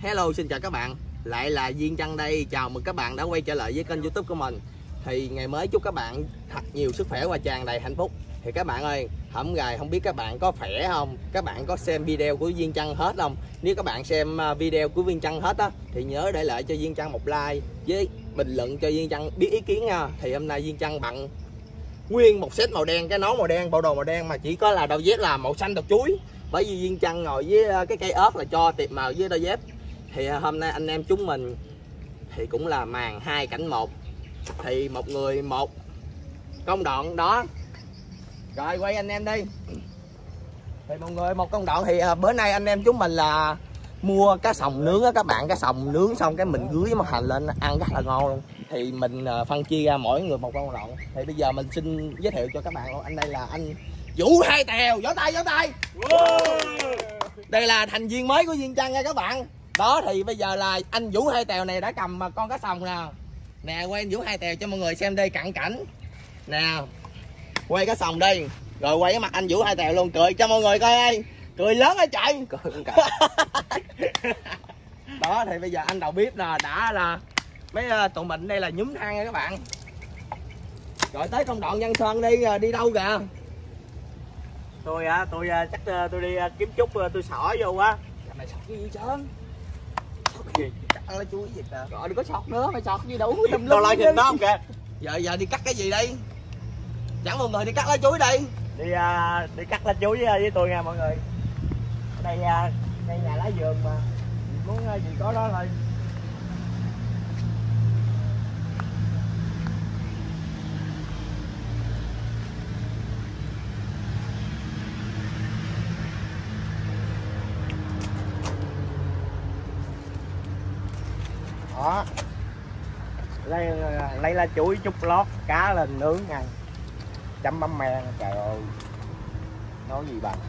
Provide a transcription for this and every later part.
Hello, xin chào các bạn. Lại là Viên Trăn đây. Chào mừng các bạn đã quay trở lại với kênh YouTube của mình. Thì ngày mới chúc các bạn thật nhiều sức khỏe và tràn đầy hạnh phúc. Thì các bạn ơi, hổm gài không biết các bạn có khỏe không? Các bạn có xem video của Viên Trăn hết không? Nếu các bạn xem video của Viên Trăn hết á thì nhớ để lại cho Viên Trăn một like với bình luận cho Viên Trăn biết ý kiến nha. Thì hôm nay Viên Trăn bận nguyên một set màu đen, cái nón màu đen, bộ đồ màu đen mà chỉ có là đôi dép là màu xanh độc chuối. Bởi vì Viên Trăn ngồi với cái cây ớt là cho tiệp màu với đôi dép. Thì hôm nay anh em chúng mình thì cũng là màn 2 cảnh 1. Thì một người một công đoạn đó. Rồi quay anh em đi. Thì một người một công đoạn. Thì bữa nay anh em chúng mình là mua cá sòng nướng á các bạn. Cá sòng nướng xong cái mình rưới món hành lên ăn rất là ngon luôn. Thì mình phân chia ra mỗi người một công đoạn. Thì bây giờ mình xin giới thiệu cho các bạn luôn. Anh đây là anh Vũ Hai Tèo. Vỗ tay, vỗ tay. Wow. Đây là thành viên mới của Viên Trăn nha các bạn. Đó thì bây giờ là anh Vũ Hai Tèo này đã cầm con cá sòng nào. Nè quay anh Vũ Hai Tèo cho mọi người xem đây cận cảnh. Nè. Quay cá sòng đi. Rồi quay cái mặt anh Vũ Hai Tèo luôn, cười cho mọi người coi đây. Cười lớn ở chạy. Đó thì bây giờ anh đầu bếp là đã là mấy tụi mình đây là nhúm than nha các bạn. Rồi tới công đoạn Văn Sơn đi đâu kìa? Tôi chắc tôi đi kiếm chút tôi xỏ vô quá. Mày sọt gì trơn? Sọt gì? Cắt lấy chuối gì ta? Rồi đừng có sọt nữa, mày sọt gì đủ tùm lum. Tôi lại nhìn nó không kìa. Giờ đi cắt cái gì đi? Dẫn mọi người đi cắt lá chuối đi. Đi cắt lá chuối với tôi nha mọi người. Ở đây đây nhà lá vườn mà. Muốn gì có đó thôi. Đó. Lấy lá chuối chút lót cá lên nướng ăn. Chấm mắm men, trời ơi. Nói gì bằng.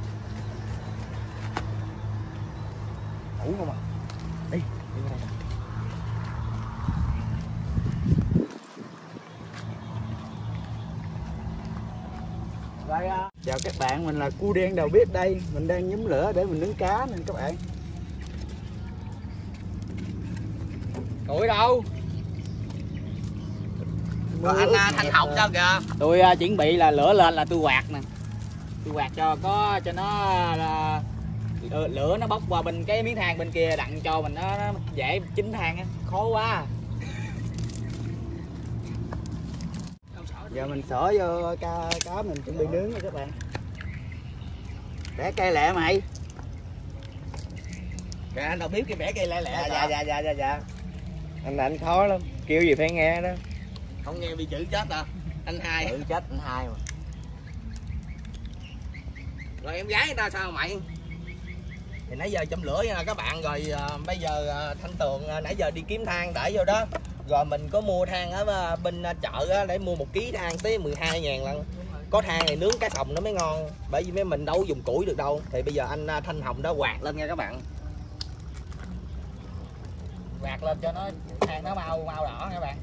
Đủ không à? Đi cái này. Rồi, chào các bạn, mình là Cua Đen đầu bếp đây. Mình đang nhóm lửa để mình nướng cá nè các bạn. Củi đâu? Rồi anh Thanh Học sao kìa? Tôi chuẩn bị là lửa lên là tôi quạt nè. Tôi quạt cho nó lửa nó bốc qua bên cái miếng than bên kia đặng cho mình nó dễ chín than á, khó quá. Giờ mình xỏ vô cá mình chuẩn bị nướng nha các bạn. Bẻ cây lẹ mày. Kìa anh đâu biết cái bẻ cây lẹ lẹ. Dạ. Anh khó lắm, kêu gì phải nghe đó. Không nghe bị chữ chết à? Anh Hai. Chữ chết anh Hai mà. Rồi em gái người ta sao mày? Thì nãy giờ châm lửa nha các bạn. Rồi bây giờ Thanh Tường nãy giờ đi kiếm than để vô đó. Rồi mình có mua than ở bên chợ á, để mua 1 kg than tới 12.000 lần. Có than này nướng cá sòng nó mới ngon. Bởi vì mấy mình đâu dùng củi được đâu. Thì bây giờ anh Thanh Hồng đã quạt lên nha các bạn. Quạt lên cho nó than nó mau đỏ nha các bạn.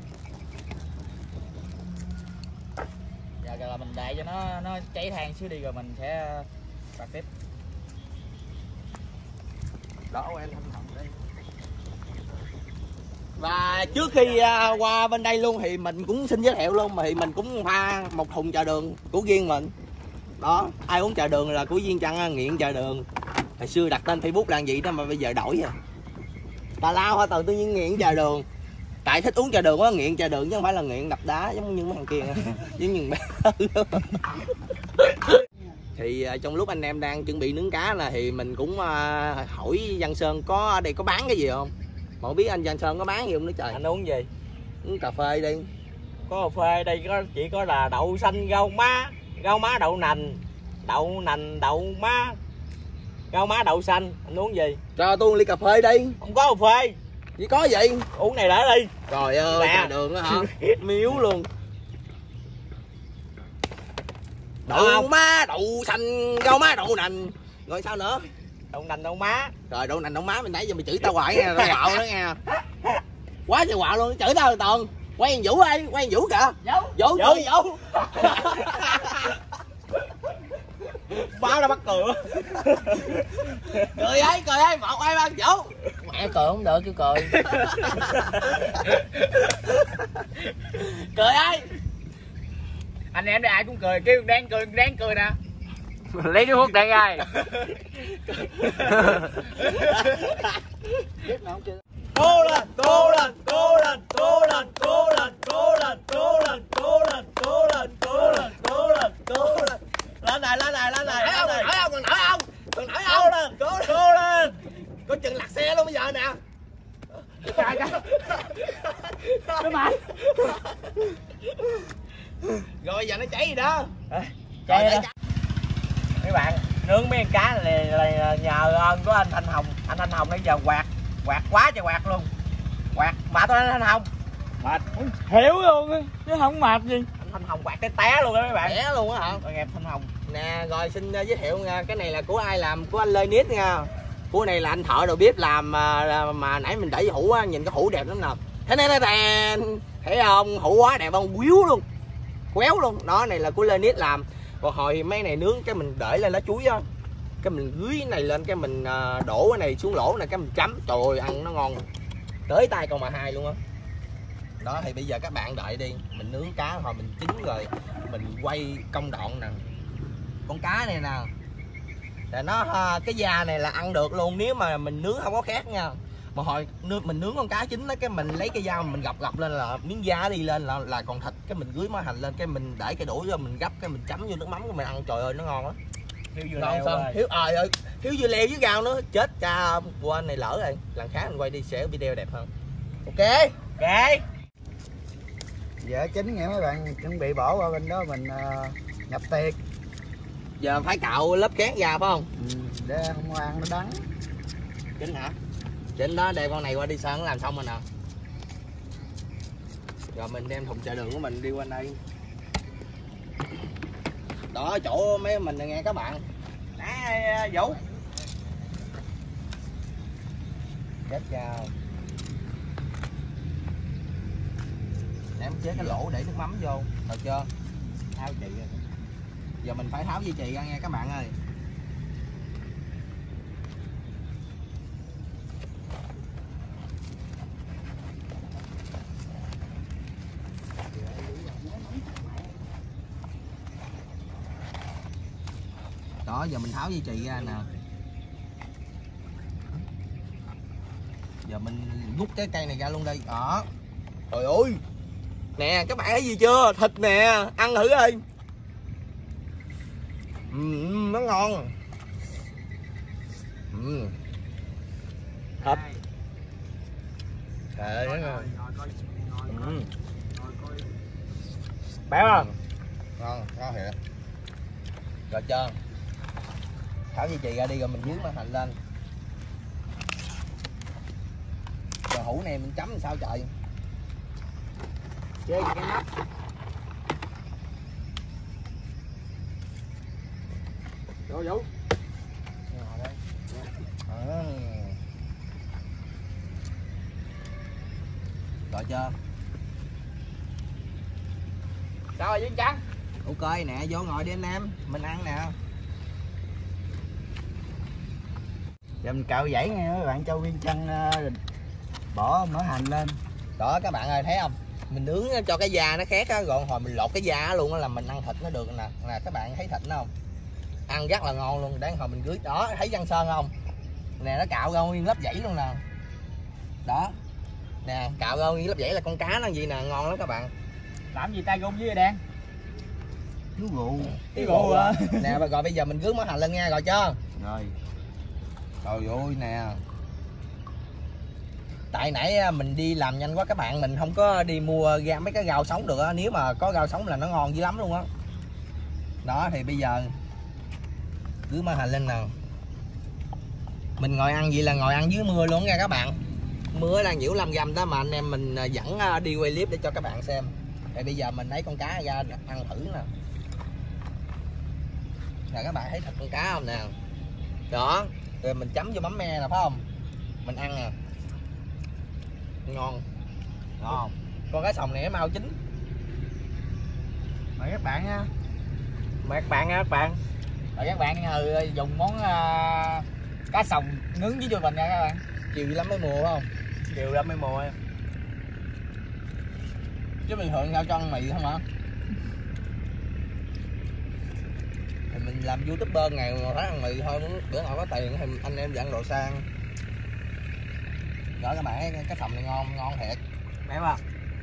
Giờ là mình để cho nó cháy than xíu đi rồi mình sẽ quạt tiếp. Đó em Thanh Hồng đây. Và trước khi qua bên đây luôn thì mình cũng xin giới thiệu luôn, thì mình cũng pha một thùng trà đường của riêng mình. Đó, ai uống trà đường là của Viên Trăn nghiện trà đường. Hồi xưa đặt tên Facebook là gì đó mà bây giờ đổi rồi. Tà lao hả, tự nhiên nghiện trà đường. Tại thích uống trà đường quá, nghiện trà đường chứ không phải là nghiện đập đá giống như mấy thằng kia. Giống như thì trong lúc anh em đang chuẩn bị nướng cá là thì mình cũng hỏi Văn Sơn có ở đây có bán cái gì không? Mà không biết anh Văn Sơn có bán gì không nữa trời. Anh uống gì? Uống cà phê đi. Có cà phê đây chỉ có là đậu xanh rau má đậu nành, đậu má, rau má đậu xanh. Anh uống gì? Cho tôi ly cà phê đi. Không có cà phê. Chỉ có gì? Uống này để đi. Trời ơi, trà đường đó hả? Miếu luôn. Đậu má, đậu xanh, rau má, đậu nành. Rồi sao nữa? Đậu nành, đậu má. Rồi đậu nành, đậu má mình nãy giờ mày chửi tao hoài nha, tao quạo đó nghe. Quá trời quạo luôn, chửi tao Tường. Quay anh Vũ đi, quay anh Vũ kìa. Vũ. Báo nó bắt cười. Cười ấy, 1, 2, 3 Vũ. mẹ cười không được, kêu cười. Cười ơi. Anh em đây ai cũng cười, kêu đang cười nè. Lấy cái hút đây ai. Cố lên, cố lên, cố lên, cố lên, cố lên, cố lên, cố lên, cố lên, cố lên, cố lên, cố lên, cố lên. Lên này, lên này, lên này. Nổi không? Còn nổi không? Còn nổi không? Cố lên, cố lên. Có chừng lật xe luôn bây giờ nè. Trời ơi. Cái mặt. Rồi giờ nó cháy gì đó. Cháy đó. Mấy bạn nướng mấy con cá này là nhờ ơn của anh Thanh Hồng. Anh Thanh Hồng nãy giờ quạt quá trời quạt luôn. Quạt mệt thôi anh Thanh Hồng. Mệt hiểu luôn chứ không mệt gì. Anh Thanh Hồng quạt té luôn đó mấy bạn. Té luôn á hả? Rồi nghe Thanh Hồng. Nè rồi xin giới thiệu nha, cái này là của ai làm? Của anh Lê Nít nha. Của này là anh thợ đầu bếp làm mà nãy mình đẩy hũ á, nhìn cái hũ đẹp lắm nè. Thế này thấy không? Hũ quá đẹp không? Quéo luôn. Quéo luôn. Đó này là của Lê Nít làm. Còn hồi mấy này nướng cái mình để lên lá chuối á. Cái mình gưới cái này lên cái mình đổ cái này xuống lỗ này cái mình chấm. Trời ơi ăn nó ngon. Tới tay con mà hai luôn á. Đó thì bây giờ các bạn đợi đi, mình nướng cá hồi mình chín rồi mình quay công đoạn nè. Con cá này nè là nó cái da này là ăn được luôn nếu mà mình nướng không có khét nha. Mà hồi mình nướng con cá chín đó cái mình lấy cái dao mình gập lên là miếng da đi lên là còn thịt, cái mình gưới mỡ hành lên cái mình để cái đũa rồi mình gấp cái mình chấm vô nước mắm của mình ăn, trời ơi nó ngon lắm. Thiếu dưa Ngon leo sao? ơi. Thiếu dưa leo với rau nữa, chết cha quên này lỡ rồi. Lần khác mình quay đi sẽ video đẹp hơn. Ok. Ok. Dạ chín nha mấy bạn, chuẩn bị bỏ qua bên đó mình nhập tiệc. Giờ phải cạo lớp cát ra phải không? Để không ăn nó đắng. Chính hả? Chính đó, đem con này qua đi sơn làm xong rồi nè. Rồi mình đem thùng chợ đường của mình đi qua đây. Đó chỗ mấy mình nghe các bạn. Nè Vũ. Chết chào. Em chế cái lỗ để nước mắm vô, được chưa? Tháo chị rồi. Giờ mình phải tháo dây chì ra nghe các bạn ơi. Đó giờ mình tháo dây chì ra nè. Giờ mình rút cái cây này ra luôn đây. Đó. Trời ơi. Nè các bạn thấy gì chưa? Thịt nè, ăn thử ơi. Nó ngon. Thịt. Trời ơi nó ngon. Béo không? Ngon, ngon thiệt. Rồi chưa? Tháo dây chì ra đi rồi mình dướng mỡ hành lên. Rồi hũ này mình chấm làm sao trời? Chơi cái mắt. Vô Vũ. Rồi chưa? Sao rồi Dương Trắng? Ok nè, vô ngồi đi anh em, mình ăn nè. Giờ mình cạo dãy nha mấy bạn, cho viên chanh bỏ mỡ hành lên. Đó các bạn ơi thấy không? Mình nướng cho cái da nó khét á, rồi hồi mình lột cái da luôn á là mình ăn thịt nó được nè. Nè các bạn thấy thịt nó không? Ăn rất là ngon luôn, đáng hồi mình rưới. Đó, thấy răng sơn không? Nè nó cạo ra nguyên lớp dãy luôn nè. Đó. Nè, cạo ra nguyên lớp dãy là con cá nó gì nè, ngon lắm các bạn. Làm gì tay gung với Đan? Thiếu rượu. Cái rượu à. Nè rồi bây giờ mình rưới mỡ hành lên nha, rồi chưa? Rồi. Trời ơi nè. Tại nãy mình đi làm nhanh quá các bạn, mình không có đi mua ra mấy cái rau sống được á, nếu mà có rau sống là nó ngon dữ lắm luôn á. Đó thì bây giờ cứ mỡ hành lên nè. Mình ngồi ăn vậy là ngồi ăn dưới mưa luôn nha các bạn. Mưa đang nhiễu 5 gram đó mà anh em mình vẫn đi quay clip để cho các bạn xem. Thì bây giờ mình lấy con cá ra ăn thử nè. Rồi các bạn thấy thịt con cá không nè. Đó, rồi mình chấm vô mắm me nè phải không? Mình ăn nè. Ngon. Ngon. Con cá sòng này nó mau chín. Mời các bạn nha. Mời các bạn nha các bạn. Rồi các bạn dùng món cá sòng nướng với cho mình nha các bạn. chiều lắm mới mua phải không? Chiều lắm mới mua. Chứ bình thường sao cho ăn mì không hả? Thì mình làm youtuber ngày mà phải ăn mì thôi, bữa nào có tiền thì anh em dặn đồ sang. Rồi các bạn cái sầm này ngon thiệt. Mẹ không?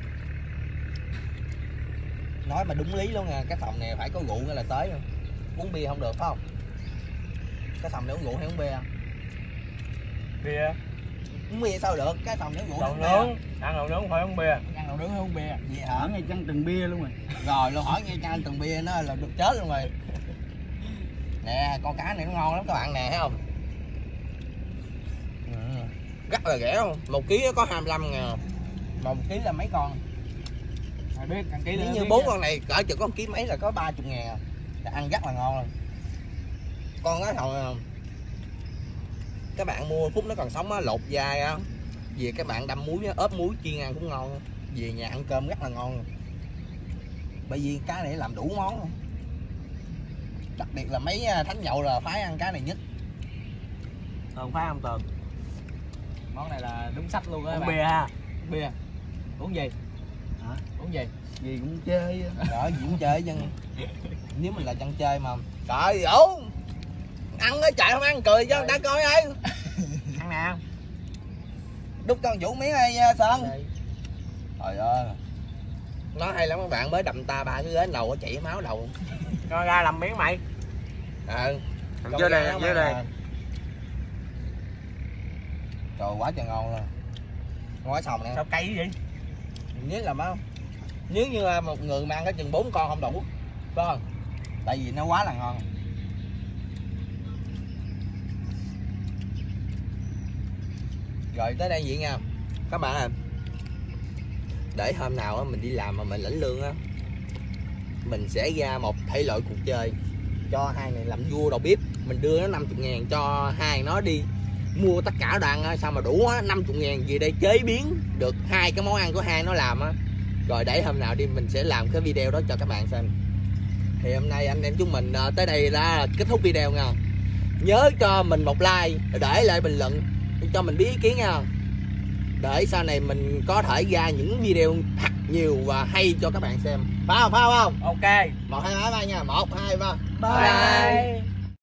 Nói mà đúng lý luôn nha, cái sầm này phải có rượu nữa là tới luôn. Uống bia không được phải không? Cái sầm này uống rượu hay uống bia? Bia. Uống bia sao được, cái sầm này uống rượu Đậu nướng, ăn đậu nướng phải uống bia. Ăn đậu nướng hay uống bia? Vậy hả? Ở ngay chân từng bia luôn rồi. Rồi luôn hỏi nghe chăng từng bia nó là được chết luôn rồi. Nè con cá này nó ngon lắm các bạn nè thấy không? Rất là rẻ không? 1 kg có 25 ngàn. Mà 1 kg là mấy con? Mày biết ăn ký Nếu như 4 con này cỡ chừng có 1 kg mấy là có 30 ngàn. Là ăn rất là ngon luôn. Con đó thôi các bạn mua phút nó còn sống á, lột da á, về các bạn đâm muối á, ốp muối chiên ăn cũng ngon. Về nhà ăn cơm rất là ngon. Bởi vì cá này làm đủ món luôn. Đặc biệt là mấy thánh nhậu là phái ăn cá này nhất. Tường phải không Tường? Món này là đúng sách luôn á. Uống bia ha. Bia. Uống gì? Hả? Uống gì? Gì cũng chơi. Đó diễn chơi chứ. Nếu mình là chân chơi mà. Trời ơi. Ăn á trời không ăn cười cho người ta coi ơi. Ăn nè. Đút con Vũ miếng hay Sơn. Trời ơi. Nó hay lắm các bạn, mới đậm ta 3 cái ghế đầu có chảy máu đầu. Cho ra làm miếng mày. Dưới đây, dưới đây. Trời quá trời ngon luôn. Ngon quá sòng nè. Sao cay vậy? Nếu là má, nếu như một người mang cái chừng 4 con không đủ, phải không? Tại vì nó quá là ngon. Rồi tới đây vậy nha các bạn à. Để hôm nào mình đi làm mà mình lãnh lương á, mình sẽ ra một thể loại cuộc chơi cho hai này làm vua đầu bếp. Mình đưa nó 50 ngàn cho hai nó đi mua tất cả đồ ăn á, sao mà đủ á, 50 ngàn gì đây chế biến được 2 cái món ăn của hai nó làm á. Rồi để hôm nào đi mình sẽ làm cái video đó cho các bạn xem. Thì hôm nay anh em chúng mình tới đây đã kết thúc video nha. Nhớ cho mình một like, để lại bình luận cho mình biết ý kiến nha. Để sau này mình có thể ra những video thật nhiều và hay cho các bạn xem. Phải không? Phải không? Ok. 1, 2, 3 nha. 1, 2, 3. Bye.